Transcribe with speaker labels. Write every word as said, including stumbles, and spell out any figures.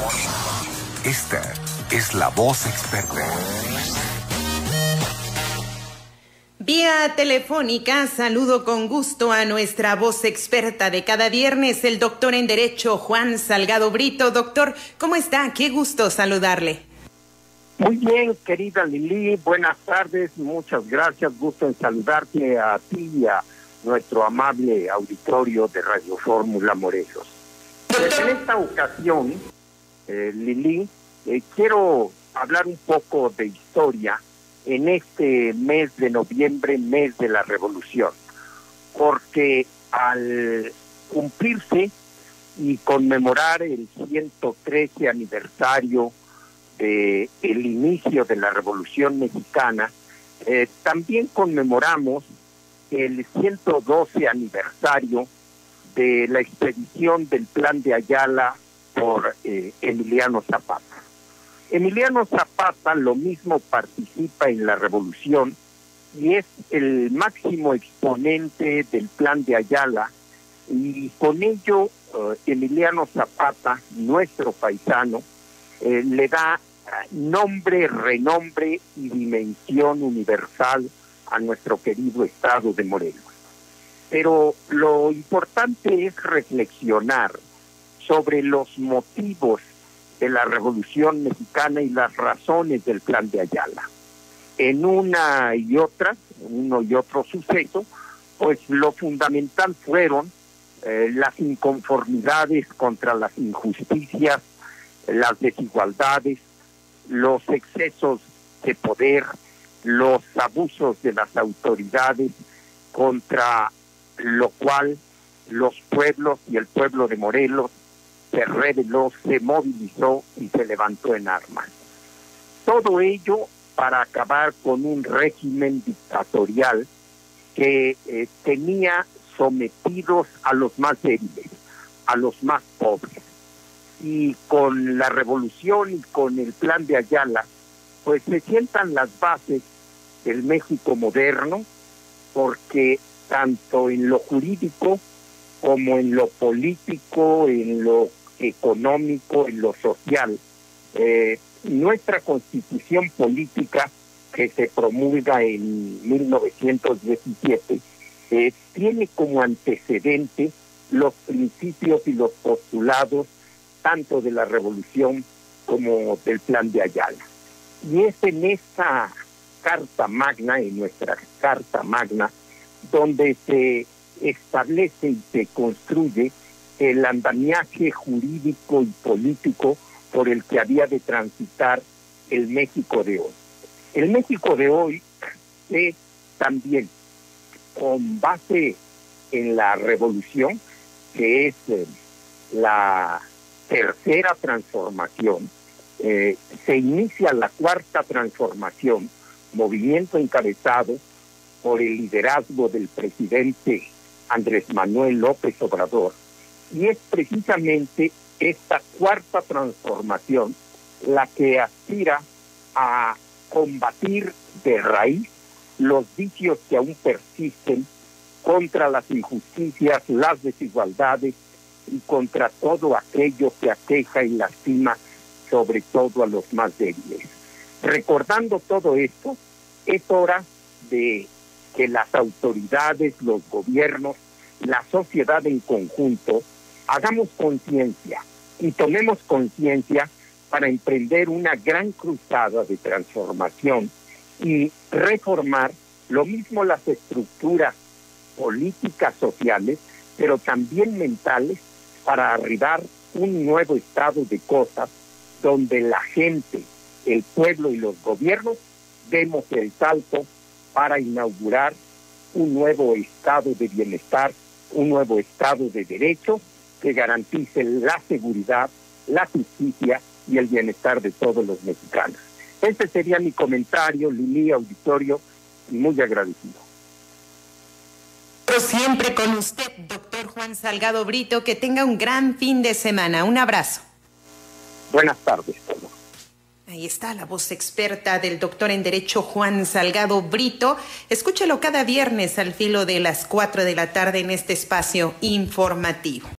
Speaker 1: Esta es la voz experta.
Speaker 2: Vía telefónica saludo con gusto a nuestra voz experta de cada viernes, el doctor en Derecho Juan Salgado Brito. Doctor, ¿cómo está? Qué gusto saludarle.
Speaker 3: Muy bien, querida Lili, buenas tardes, muchas gracias, gusto en saludarte a ti y a nuestro amable auditorio de Radio Fórmula Morelos. Pues en esta ocasión, eh, Lili, eh, quiero hablar un poco de historia en este mes de noviembre, mes de la Revolución, porque al cumplirse y conmemorar el ciento trece aniversario del inicio de la Revolución Mexicana, eh, también conmemoramos el ciento doce aniversario de la expedición del Plan de Ayala por eh, Emiliano Zapata. Emiliano Zapata lo mismo participa en la revolución y es el máximo exponente del Plan de Ayala, y con ello uh, Emiliano Zapata, nuestro paisano, eh, le da nombre, renombre y dimensión universal a nuestro querido estado de Morelos. Pero lo importante es reflexionar sobre los motivos de la Revolución Mexicana y las razones del Plan de Ayala. En una y otra, uno y otro suceso, pues lo fundamental fueron eh, las inconformidades contra las injusticias, las desigualdades, los excesos de poder, los abusos de las autoridades, contra lo cual los pueblos y el pueblo de Morelos se rebeló, se movilizó y se levantó en armas. Todo ello para acabar con un régimen dictatorial que eh, tenía sometidos a los más débiles, a los más pobres. Y con la revolución y con el Plan de Ayala, pues se sientan las bases del México moderno, porque tanto en lo jurídico como en lo político, en lo económico, en lo social, eh, nuestra Constitución política, que se promulga en mil novecientos diecisiete, eh, tiene como antecedente los principios y los postulados tanto de la revolución como del Plan de Ayala. Y es en esa Carta Magna, en nuestra Carta Magna, donde se establece y se construye el andamiaje jurídico y político por el que había de transitar el México de hoy. El México de hoy es también, con base en la revolución, que es eh, la tercera transformación, eh, se inicia la cuarta transformación, movimiento encabezado por el liderazgo del presidente Andrés Manuel López Obrador, y es precisamente esta cuarta transformación la que aspira a combatir de raíz los vicios que aún persisten, contra las injusticias, las desigualdades y contra todo aquello que aqueja y lastima, sobre todo a los más débiles. Recordando todo esto, es hora de que las autoridades, los gobiernos, la sociedad en conjunto, hagamos conciencia y tomemos conciencia para emprender una gran cruzada de transformación y reformar lo mismo las estructuras políticas sociales, pero también mentales, para arribar un nuevo estado de cosas donde la gente, el pueblo y los gobiernos demos el salto para inaugurar un nuevo estado de bienestar, un nuevo estado de derecho que garantice la seguridad, la justicia y el bienestar de todos los mexicanos. Este sería mi comentario, Lili, auditorio, y muy agradecido.
Speaker 2: Siempre con usted, doctor Juan Salgado Brito, que tenga un gran fin de semana. Un abrazo.
Speaker 3: Buenas tardes.
Speaker 2: Ahí está la voz experta del doctor en Derecho Juan Salgado Brito. Escúchelo cada viernes al filo de las cuatro de la tarde en este espacio informativo.